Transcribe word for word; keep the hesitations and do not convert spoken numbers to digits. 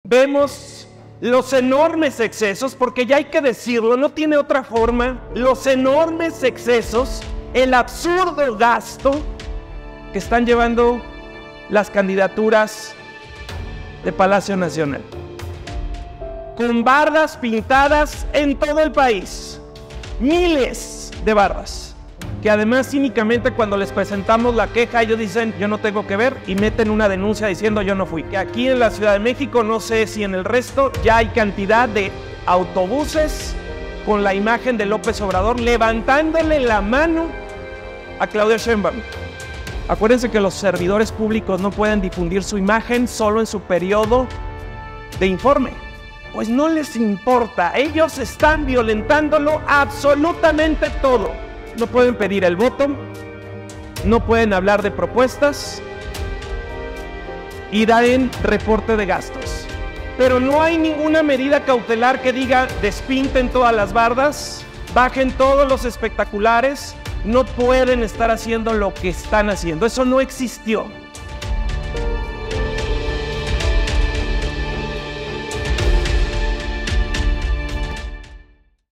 vemos los enormes excesos, porque ya hay que decirlo, no tiene otra forma, los enormes excesos, el absurdo gasto que están llevando las candidaturas de Palacio Nacional. Con bardas pintadas en todo el país, miles de bardas, que además cínicamente cuando les presentamos la queja ellos dicen yo no tengo que ver y meten una denuncia diciendo yo no fui. Que aquí en la Ciudad de México, no sé si en el resto, ya hay cantidad de autobuses con la imagen de López Obrador levantándole la mano a Claudia Sheinbaum. Acuérdense que los servidores públicos no pueden difundir su imagen solo en su periodo de informe. Pues no les importa, ellos están violentándolo absolutamente todo. No pueden pedir el voto, no pueden hablar de propuestas y dan reporte de gastos. Pero no hay ninguna medida cautelar que diga despinten todas las bardas, bajen todos los espectaculares. No pueden estar haciendo lo que están haciendo, eso no existió.